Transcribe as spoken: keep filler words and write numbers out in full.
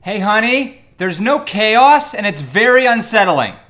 Hey honey, there's no chaos and it's very unsettling.